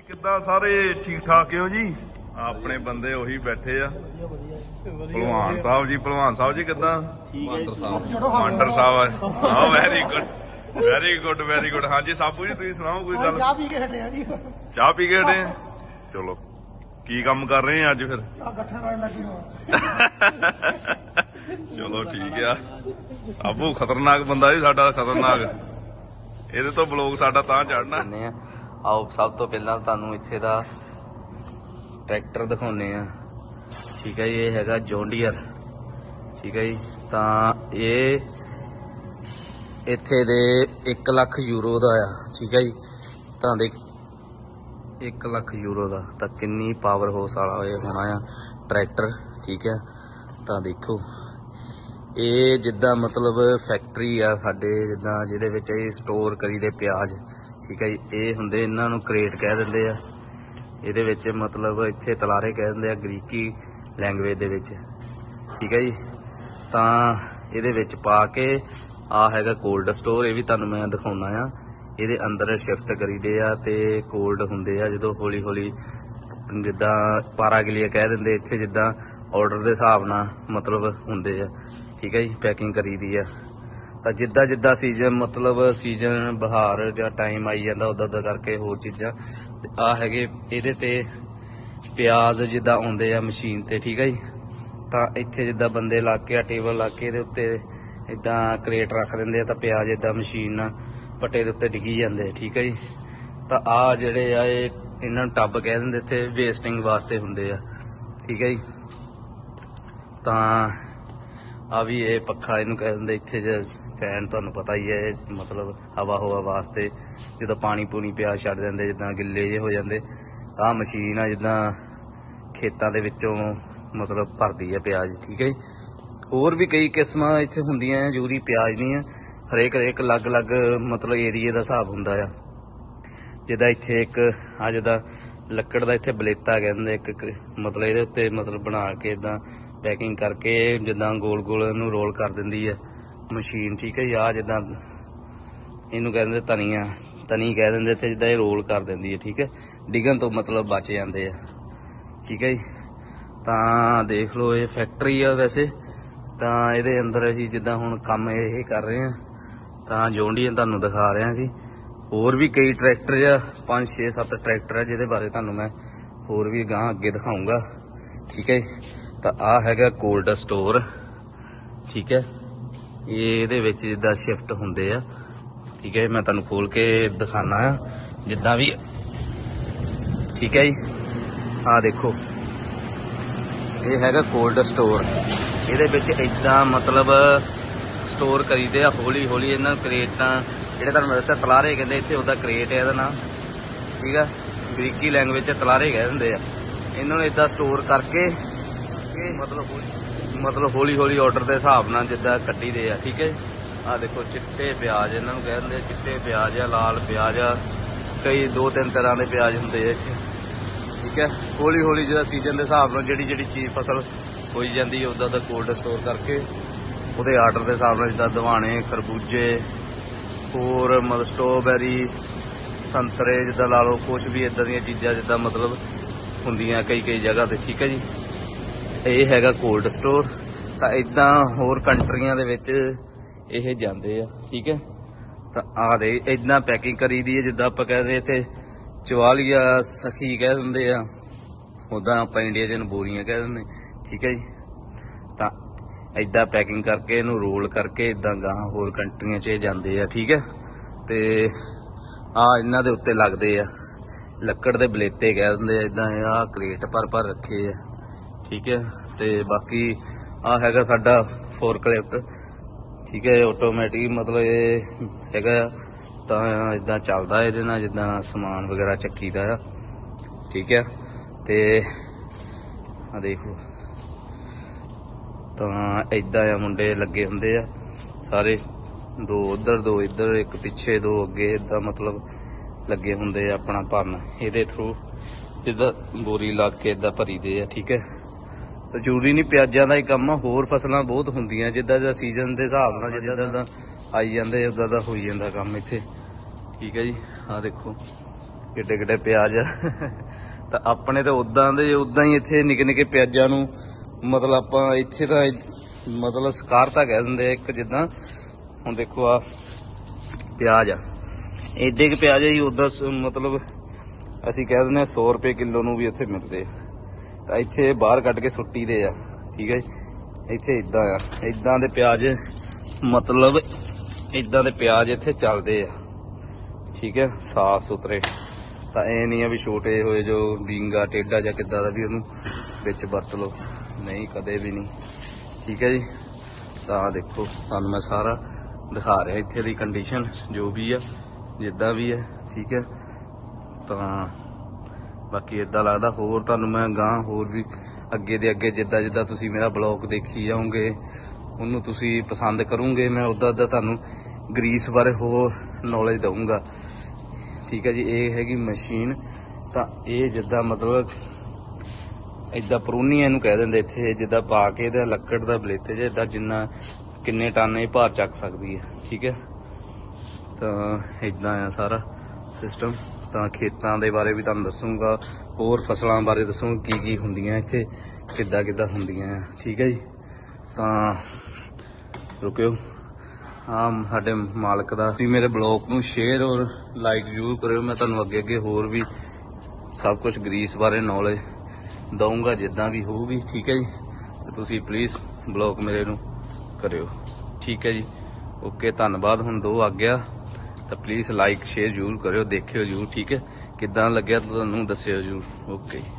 ਕਿੱਦਾਂ ਸਾਰੇ ਠੀਕ ਠਾਕ ਹੋ ਜੀ? ਆਪਣੇ ਬੰਦੇ ਉਹੀ ਬੈਠੇ ਆ। ਭਲਵਾਨ ਸਾਹਿਬ ਜੀ ਕਿੱਦਾਂ? ਮਾਂਡਰ ਸਾਹਿਬ ਆ ਵੈਰੀ ਗੁੱਡ। ਹਾਂਜੀ ਸਾਬੂ ਜੀ ਤੁਸੀਂ ਸੁਣਾਓ ਕੋਈ ਗੱਲ? ਚਾਹ ਪੀ ਕੇ ਹਟੇ ਆ ਜੀ। ਚਾਹ ਪੀ ਕੇ ਹਟੇ? ਚਲੋ ਕੀ ਕੰਮ ਕਰ ਰਹੇ ਆ ਅੱਜ ਫਿਰ? ਚਲੋ ਠੀਕ ਆ। ਸਾਬੂ ਖਤਰਨਾਕ ਬੰਦਾ ਜੀ ਸਾਡਾ, ਖਤਰਨਾਕ। ਇਹਦੇ ਤੋਂ ਬਲੌਗ ਸਾਡਾ ਤਾਂ ਚੜਨਾ। ਆਓ ਸਭ ਤੋਂ ਪਹਿਲਾਂ ਤੁਹਾਨੂੰ ਇੱਥੇ ਦਾ ਟਰੈਕਟਰ ਦਿਖਾਉਂਦੇ ਆ। ਠੀਕ ਹੈ ਜੀ, ਇਹ ਹੈਗਾ ਜੌਨ ਡੀਅਰ। ਠੀਕ ਹੈ ਜੀ, ਤਾਂ ਇਹ ਇੱਥੇ ਦੇ 1 ਲੱਖ ਯੂਰੋ ਦਾ ਆ। ਠੀਕ ਹੈ ਜੀ, ਤਾਂ ਦੇ 1 ਲੱਖ ਯੂਰੋ ਦਾ, ਤਾਂ ਕਿੰਨੀ ਪਾਵਰ ਹਾਊਸ ਵਾਲਾ ਇਹ ਹੋਣਾ ਆ ਟਰੈਕਟਰ। ਠੀਕ ਹੈ, ਤਾਂ ਦੇਖੋ ਇਹ ਜਿੱਦਾਂ ਮਤਲਬ ਫੈਕਟਰੀ ਆ ਸਾਡੇ, ਜਿੱਦਾਂ ਜਿਹਦੇ ਵਿੱਚ ਇਹ ਸਟੋਰ ਕਰੀਦੇ ਪਿਆਜ਼। ਠੀਕ ਹੈ ਜੀ, ਇਹ ਹੁੰਦੇ ਇਹਨਾਂ ਨੂੰ ਕ੍ਰੇਟ ਕਹਿ ਦਿੰਦੇ ਆ। ਇਹਦੇ ਵਿੱਚ ਮਤਲਬ ਇੱਥੇ ਤਲਾਰੇ ਕਹਿ ਦਿੰਦੇ ਆ ਗ੍ਰੀਕੀ ਲੈਂਗੁਏਜ ਦੇ ਵਿੱਚ। ਠੀਕ ਹੈ ਜੀ, ਤਾਂ ਇਹਦੇ ਵਿੱਚ ਪਾ ਕੇ ਆ ਹੈਗਾ ਕੋਲਡ ਸਟੋਰ। ਇਹ ਵੀ ਤੁਹਾਨੂੰ ਮੈਂ ਦਿਖਾਉਣਾ ਆ। ਇਹਦੇ ਅੰਦਰ ਸ਼ਿਫਟ ਕਰੀਦੇ ਆ ਤੇ ਕੋਲਡ ਹੁੰਦੇ ਆ ਜਦੋਂ ਹੌਲੀ ਹੌਲੀ, ਜਿੱਦਾਂ ਪਾਰਾਗਲੀਆ ਕਹਿ ਦਿੰਦੇ ਇੱਥੇ, ਜਿੱਦਾਂ ਆਰਡਰ ਦੇ ਹਿਸਾਬ ਨਾਲ ਮਤਲਬ ਹੁੰਦੇ ਆ। ਠੀਕ ਹੈ ਜੀ, ਪੈਕਿੰਗ ਕਰੀਦੀ ਆ। ਤਾਂ ਜਿੱਦਾਂ ਜਿੱਦਾਂ ਸੀਜ਼ਨ ਮਤਲਬ ਸੀਜ਼ਨ ਬਹਾਰ ਜਾਂ ਟਾਈਮ ਆਈ ਜਾਂਦਾ ਉੱਦਾਂ ਕਰਕੇ ਹੋਰ ਚੀਜ਼ਾਂ। ਤੇ ਆ ਹੈਗੇ ਇਹਦੇ ਤੇ ਪਿਆਜ਼ ਜਿੱਦਾਂ ਆਉਂਦੇ ਆ ਮਸ਼ੀਨ ਤੇ। ਠੀਕ ਹੈ ਜੀ, ਤਾਂ ਇੱਥੇ ਜਿੱਦਾਂ ਬੰਦੇ ਲਾ ਕੇ ਟੇਬਲ ਲਾ ਕੇ ਇਹਦੇ ਉੱਤੇ ਇੱਦਾਂ ਕਰੇਟ ਰੱਖ ਦਿੰਦੇ ਆ, ਤਾਂ ਪਿਆਜ਼ ਇੱਦਾਂ ਮਸ਼ੀਨ ਨਾਲ ਪੱਟੇ ਦੇ ਉੱਤੇ ਡਿੱਗੀ ਜਾਂਦੇ। ਠੀਕ ਹੈ ਜੀ, ਤਾਂ ਆ ਜਿਹੜੇ ਆ ਇਹ ਇਹਨਾਂ ਨੂੰ ਟੱਬ ਕਹਿ ਦਿੰਦੇ, ਇੱਥੇ ਵੇਸਟਿੰਗ ਵਾਸਤੇ ਹੁੰਦੇ ਆ। ਠੀਕ ਹੈ ਜੀ, ਤਾਂ ਆ ਵੀ ਇਹ ਪੱਖਾ ਇਹਨੂੰ ਕਹਿ ਦਿੰਦੇ ਇੱਥੇ। ਜੇ ਫੈਨ ਤੁਹਾਨੂੰ ਪਤਾ ਹੀ ਹੈ, ਮਤਲਬ ਹਵਾ ਵਾਸਤੇ ਜਦੋਂ ਪਾਣੀ ਪੂਣੀ ਪਿਆ ਛੱਡ ਦਿੰਦੇ, ਜਿੱਦਾਂ ਗਿੱਲੇ ਜਿਹੇ ਹੋ ਜਾਂਦੇ। ਤਾਂ ਮਸ਼ੀਨ ਆ ਜਿੱਦਾਂ ਖੇਤਾਂ ਦੇ ਵਿੱਚੋਂ ਮਤਲਬ ਭਰਦੀ ਹੈ ਪਿਆਜ਼। ਠੀਕ ਹੈ ਜੀ, ਹੋਰ ਵੀ ਕਈ ਕਿਸਮਾਂ ਇੱਥੇ ਹੁੰਦੀਆਂ, ਜ਼ਰੂਰੀ ਪਿਆਜ਼ ਨਹੀਂ ਆ। ਹਰੇਕ ਅਲੱਗ ਮਤਲਬ ਏਰੀਏ ਦਾ ਹਿਸਾਬ ਹੁੰਦਾ ਆ। ਜਿੱਦਾਂ ਇੱਥੇ ਇੱਕ ਆ ਜਿੱਦਾਂ ਲੱਕੜ ਦਾ ਇੱਥੇ ਬਲੇਤਾ ਕਹਿੰਦੇ, ਇੱਕ ਮਤਲਬ ਇਹਦੇ ਉੱਤੇ ਮਤਲਬ ਬਣਾ ਕੇ ਇੱਦਾਂ ਪੈਕਿੰਗ ਕਰਕੇ ਜਿੱਦਾਂ ਗੋਲ ਇਹਨੂੰ ਰੋਲ ਕਰ ਦਿੰਦੀ ਹੈ ਮਸ਼ੀਨ। ਠੀਕ ਹੈ ਜੀ, ਆ ਜਿੱਦਾਂ ਇਹਨੂੰ ਕਹਿੰਦੇ ਤਣੀ ਕਹਿ ਦਿੰਦੇ ਇੱਥੇ, ਜਿੱਦਾਂ ਇਹ ਰੋਲ ਕਰ ਦਿੰਦੀ ਹੈ। ਠੀਕ ਹੈ, ਡਿੱਗਣ ਤੋਂ ਮਤਲਬ ਬਚ ਜਾਂਦੇ ਆ। ਠੀਕ ਹੈ ਜੀ, ਤਾਂ ਦੇਖ ਲਓ ਇਹ ਫੈਕਟਰੀ ਆ ਵੈਸੇ। ਤਾਂ ਇਹਦੇ ਅੰਦਰ ਅਸੀਂ ਜਿੱਦਾਂ ਹੁਣ ਕੰਮ ਇਹ ਕਰ ਰਹੇ ਹਾਂ, ਤਾਂ ਜੌਨ ਡੀਅਰ ਤੁਹਾਨੂੰ ਦਿਖਾ ਰਿਹਾ ਸੀ। ਹੋਰ ਵੀ ਕਈ ਟਰੈਕਟਰ ਆ, 5 6 7 ਟਰੈਕਟਰ ਆ, ਜਿਹਦੇ ਬਾਰੇ ਤੁਹਾਨੂੰ ਮੈਂ ਹੋਰ ਵੀ ਗਾਂ ਅੱਗੇ ਦਿਖਾਊਂਗਾ। ਠੀਕ ਹੈ, ਤਾਂ ਆ ਹੈਗਾ ਕੋਲਡ ਸਟੋਰ। ਠੀਕ ਹੈ, ਇਹ ਇਹਦੇ ਵਿੱਚ ਜਿੱਦਾਂ ਸ਼ਿਫਟ ਹੁੰਦੇ ਆ। ਠੀਕ ਹੈ, ਮੈਂ ਤੁਹਾਨੂੰ ਖੋਲ ਕੇ ਦਿਖਾਣਾ ਆ ਜਿੱਦਾਂ ਵੀ। ਠੀਕ ਹੈ ਜੀ, ਆਹ ਦੇਖੋ ਇਹ ਹੈਗਾ ਕੋਲਡ ਸਟੋਰ। ਇਹਦੇ ਵਿੱਚ ਇੱਦਾਂ ਮਤਲਬ ਸਟੋਰ ਕਰੀਦੇ ਆ ਹੌਲੀ ਹੌਲੀ। ਇਹਨਾਂ ਨੂੰ ਕਰੇਟਾਂ, ਜਿਹੜੇ ਤੁਹਾਨੂੰ ਦੱਸਿਆ ਤਲਾਰੇ ਕਹਿੰਦੇ ਇੱਥੇ, ਉਹਦਾ ਕਰੇਟ ਹੈ ਇਹਦਾ ਨਾਮ। ਠੀਕ ਹੈ, ਗ੍ਰੀਕੀ ਲੈਂਗੁਏਜ 'ਚ ਤਲਾਰੇ ਕਹਿ ਦਿੰਦੇ ਆ। ਇਹਨਾਂ ਨੂੰ ਇੱਦਾਂ ਸਟੋਰ ਕਰਕੇ ਮਤਲਬ ਹੌਲੀ ਹੌਲੀ ਆਰਡਰ ਦੇ ਹਿਸਾਬ ਨਾਲ ਜਿੱਦਾਂ ਕੱਢੀ ਦੇ ਆ। ਠੀਕ ਹੈ, ਆਹ ਦੇਖੋ ਚਿੱਟੇ ਪਿਆਜ਼ ਇਹਨਾਂ ਨੂੰ ਕਹਿ ਦਿੰਦੇ ਆ। ਚਿੱਟੇ ਪਿਆਜ਼ ਆ, ਲਾਲ ਪਿਆਜ਼ ਆ, ਕਈ 2-3 ਤਰ੍ਹਾਂ ਦੇ ਪਿਆਜ਼ ਹੁੰਦੇ ਆ ਇੱਥੇ। ਠੀਕ ਹੈ, ਹੌਲੀ ਹੌਲੀ ਜਿਹੜਾ ਸੀਜ਼ਨ ਦੇ ਹਿਸਾਬ ਨਾਲ ਜਿਹੜੀ ਚੀਜ਼ ਫਸਲ ਹੋਈ ਜਾਂਦੀ ਹੈ ਉੱਦਾਂ ਦਾ ਕੋਲਡ ਸਟੋਰ ਕਰਕੇ ਉਹਦੇ ਆਰਡਰ ਦੇ ਹਿਸਾਬ ਨਾਲ, ਜਿੱਦਾਂ ਦਵਾਣੇ, ਖਰਬੂਜੇ, ਹੋਰ ਮਤਲਬ ਸਟ੍ਰਾਬੈਰੀ, ਸੰਤਰੇ ਜਿੱਦਾਂ ਲਾ ਲਓ, ਕੁਛ ਵੀ ਇੱਦਾਂ ਦੀਆਂ ਚੀਜ਼ਾਂ ਜਿੱਦਾਂ ਮਤਲਬ ਹੁੰਦੀਆਂ ਕਈ ਜਗ੍ਹਾ ਤੇ। ਠੀਕ ਹੈ ਜੀ, ਇਹ ਹੈਗਾ ਕੋਲਡ ਸਟੋਰ। ਤਾਂ ਇੱਦਾਂ ਹੋਰ ਕੰਟਰੀਆਂ ਦੇ ਵਿੱਚ ਇਹ ਜਾਂਦੇ ਆ। ਠੀਕ ਹੈ, ਤਾਂ ਆਹ ਦੇ ਇੱਦਾਂ ਪੈਕਿੰਗ ਕਰੀ ਦੀ ਹੈ, ਜਿੱਦਾਂ ਆਪਾਂ ਕਹਿੰਦੇ ਇੱਥੇ ਚਵਾਲੀਆ ਸਖੀ ਕਹਿ ਦਿੰਦੇ ਆ, ਉੱਦਾਂ ਆਪਾਂ ਇੰਡੀਆ 'ਚ ਇਹਨੂੰ ਬੋਰੀਆਂ ਕਹਿ ਦਿੰਦੇ। ਠੀਕ ਹੈ ਜੀ, ਤਾਂ ਇੱਦਾਂ ਪੈਕਿੰਗ ਕਰਕੇ ਇਹਨੂੰ ਰੋਲ ਕਰਕੇ ਇੱਦਾਂ ਗਾਂ ਹੋਰ ਕੰਟਰੀਆਂ 'ਚ ਜਾਂਦੇ ਆ। ਠੀਕ ਹੈ, ਤੇ ਆਹ ਇਹਨਾਂ ਦੇ ਉੱਤੇ ਲੱਗਦੇ ਆ ਲੱਕੜ ਦੇ ਬਲੇਤੇ ਕਹਿ ਦਿੰਦੇ ਆ। ਇੱਦਾਂ ਆਹ ਕਰੇਟ ਭਰ ਰੱਖੇ ਆ। ਠੀਕ ਹੈ, ਤੇ ਬਾਕੀ ਆਹ ਹੈਗਾ ਸਾਡਾ ਫੋਰਕਲਿਫਟ। ਠੀਕ ਹੈ, ਆਟੋਮੈਟਿਕ ਮਤਲਬ ਇਹ ਹੈਗਾ, ਤਾਂ ਇੱਦਾਂ ਚੱਲਦਾ ਇਹਦੇ ਨਾਲ, ਜਿੱਦਾਂ ਸਮਾਨ ਵਗੈਰਾ ਚੱਕੀਦਾ ਆ। ਠੀਕ ਹੈ, ਤੇ ਆ ਦੇਖੋ ਤਾਂ ਇੱਦਾਂ ਆ ਮੁੰਡੇ ਲੱਗੇ ਹੁੰਦੇ ਆ ਸਾਰੇ, 2 ਉੱਧਰ 2 ਇੱਧਰ, ਇੱਕ ਪਿੱਛੇ 2 ਅੱਗੇ, ਇੱਦਾਂ ਮਤਲਬ ਲੱਗੇ ਹੁੰਦੇ ਆ ਆਪਣਾ ਭਰਨ। ਇਹਦੇ ਥਰੂ ਜਿੱਦਾਂ ਬੋਰੀ ਲਾ ਕੇ ਇੱਦਾਂ ਭਰੀ ਦੇ ਆ। ਠੀਕ ਹੈ, ਤਾਂ ਜ਼ਰੂਰੀ ਨਹੀਂ ਪਿਆਜ਼ਾਂ ਦਾ ਹੀ ਕੰਮ ਆ, ਹੋਰ ਫਸਲਾਂ ਬਹੁਤ ਹੁੰਦੀਆਂ ਜਿੱਦਾਂ ਸੀਜ਼ਨ ਦੇ ਹਿਸਾਬ ਨਾਲ ਜਿੱਦਾਂ ਆਈ ਜਾਂਦੇ ਉੱਦਾਂ ਦਾ ਹੋਈ ਜਾਂਦਾ ਕੰਮ ਇੱਥੇ। ਠੀਕ ਹੈ ਜੀ, ਆਹ ਦੇਖੋ ਕਿੱਡੇ ਕਿੱਡੇ ਪਿਆਜ਼ ਆ। ਤਾਂ ਆਪਣੇ ਤਾਂ ਉਦਾਂ ਹੀ ਇੱਥੇ ਨਿੱਕੇ ਨਿੱਕੇ ਪਿਆਜ਼ਾਂ ਨੂੰ ਮਤਲਬ ਆਪਾਂ ਇੱਥੇ ਤਾਂ ਮਤਲਬ ਸਕਾਰਤਾ ਕਹਿ ਦਿੰਦੇ ਆ ਇੱਕ। ਜਿੱਦਾਂ ਹੁਣ ਦੇਖੋ ਆ ਪਿਆਜ਼ ਆ, ਏਡੇ ਕੁ ਪਿਆਜ਼ ਆ ਜੀ, ਉੱਦਾਂ ਮਤਲਬ ਅਸੀਂ ਕਹਿ ਦਿੰਦੇ ਆ 100 ਰੁਪਏ ਕਿਲੋ ਨੂੰ ਵੀ ਇੱਥੇ ਮਿਲਦੇ ਆ। ਤਾਂ ਇੱਥੇ ਬਾਹਰ ਕੱਢ ਕੇ ਸੁੱਟੀ ਦੇ ਆ, ਠੀਕ ਹੈ ਜੀ। ਇੱਥੇ ਇਦਾਂ ਦੇ ਪਿਆਜ਼ ਮਤਲਬ ਇਦਾਂ ਦੇ ਪਿਆਜ਼ ਇੱਥੇ ਚੱਲਦੇ ਆ, ਠੀਕ ਹੈ, ਸਾਫ ਸੁਥਰੇ। ਤਾਂ ਇਹ ਨਹੀਂ ਆ ਵੀ ਛੋਟੇ ਹੋਏ ਜੋ ਵਿੰਗਾ ਟੇਢਾ ਜਾਂ ਕਿੱਦਾਂ ਦਾ ਵੀ ਉਹਨੂੰ ਵਿੱਚ ਵਰਤ ਲਓ, ਨਹੀਂ ਕਦੇ ਵੀ ਨਹੀਂ, ਠੀਕ ਹੈ ਜੀ। ਤਾਂ ਦੇਖੋ ਤੁਹਾਨੂੰ ਮੈਂ ਸਾਰਾ ਦਿਖਾ ਰਿਹਾ ਇੱਥੇ ਦੀ ਕੰਡੀਸ਼ਨ ਜੋ ਵੀ ਆ ਜਿੱਦਾਂ ਵੀ ਹੈ, ਠੀਕ ਹੈ। ਤਾਂ ਬਾਕੀ ਇਦਾਂ ਲੱਗਦਾ ਹੋਰ ਤੁਹਾਨੂੰ ਮੈਂ ਗਾਂ ਹੋਰ ਵੀ ਅੱਗੇ ਦੇ ਅੱਗੇ ਜਿੱਦਾਂ ਜਿੱਦਾਂ ਤੁਸੀਂ ਮੇਰਾ ਬਲੌਗ ਦੇਖੀ ਜਾਓਗੇ ਉਹਨੂੰ ਤੁਸੀਂ ਪਸੰਦ ਕਰੋਗੇ, ਮੈਂ ਉੱਦਾਂ ਤੁਹਾਨੂੰ ਗਰੀਸ ਬਾਰੇ ਹੋਰ ਨੌਲੇਜ ਦਊਂਗਾ, ਠੀਕ ਹੈ ਜੀ। ਇਹ ਹੈਗੀ ਮਸ਼ੀਨ। ਤਾਂ ਇਹ ਜਿੱਦਾਂ ਮਤਲਬ ਇਦਾਂ ਪਰੂਨੀ ਇਹਨੂੰ ਕਹਿ ਦਿੰਦੇ ਇੱਥੇ, ਜਿੱਦਾਂ ਪਾ ਕੇ ਇਹਦਾ ਲੱਕੜ ਦਾ ਬਲੇਤੇ ਜੇ ਇਦਾਂ ਜਿੰਨਾ ਕਿੰਨੇ ਟਨ ਇਹ ਭਾਰ ਚੱਕ ਸਕਦੀ ਹੈ, ਠੀਕ ਹੈ। ਤਾਂ ਇਦਾਂ ਆ ਸਾਰਾ ਸਿਸਟਮ। ਤਾਂ ਖੇਤਾਂ ਦੇ ਬਾਰੇ ਵੀ ਤੁਹਾਨੂੰ ਦੱਸੂਗਾ, ਹੋਰ ਫਸਲਾਂ ਬਾਰੇ ਦੱਸੂਗਾ ਕੀ ਕੀ ਹੁੰਦੀਆਂ ਇੱਥੇ, ਕਿੱਦਾਂ ਹੁੰਦੀਆਂ ਆ, ਠੀਕ ਹੈ ਜੀ। ਤਾਂ ਰੁਕਿਓ, ਸਾਡੇ ਮਾਲਕ ਦਾ ਤੁਸੀਂ ਮੇਰੇ ਬਲੌਗ ਨੂੰ ਸ਼ੇਅਰ ਔਰ ਲਾਈਕ ਜ਼ਰੂਰ ਕਰਿਓ। ਮੈਂ ਤੁਹਾਨੂੰ ਅੱਗੇ ਹੋਰ ਵੀ ਸਭ ਕੁਝ ਗਰੀਸ ਬਾਰੇ ਨੌਲੇਜ ਦਊਂਗਾ ਜਿੱਦਾਂ ਵੀ ਹੋਊਗੀ, ਠੀਕ ਹੈ ਜੀ। ਤੇ ਤੁਸੀਂ ਪਲੀਜ਼ ਬਲੌਗ ਮੇਰੇ ਨੂੰ ਕਰਿਓ, ਠੀਕ ਹੈ ਜੀ। ਓਕੇ, ਧੰਨਵਾਦ। ਹੁਣ 2 ਆ ਗਿਆ ਤਾਂ ਪਲੀਜ਼ ਲਾਈਕ ਸ਼ੇਅਰ ਜ਼ਰੂਰ ਕਰਿਓ, ਦੇਖਿਓ ਜ਼ਰੂਰ, ਠੀਕ ਹੈ। ਕਿੱਦਾਂ ਲੱਗਿਆ ਤੁਹਾਨੂੰ ਦੱਸਿਓ ਜ਼ਰੂਰ। ਓਕੇ।